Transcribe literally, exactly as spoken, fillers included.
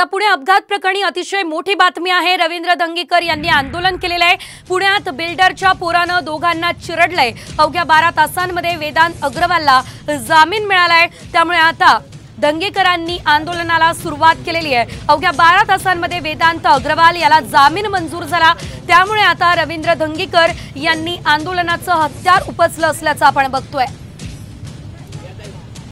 आता पुणे अपघात प्रकरणी अतिशय मोठी बातमी आहे। रवींद्र धंगेकर यांनी आंदोलन केलेले आहे। पुण्यात बिल्डरच्या पोराने दोघांना चिरडलंय। अवघ्या बारा तासांमध्ये वेदांत अग्रवालला जामीन मिळालाय। त्यामुळे आता धंगेकरांनी आंदोलनाला सुरुवात केलेली आहे। अवघ्या बारा तासांमध्ये वेदांत अग्रवाल याला जामीन मंजूर झाला। त्यामुळे आता रवींद्र धंगेकर यांनी आंदोलनाचं हत्यार उपसलं असल्याचं आपण बघतोय।